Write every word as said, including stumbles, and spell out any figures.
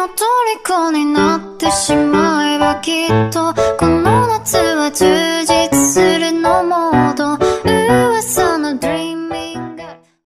の虜になってしまえばきっとこの夏は充実するのもど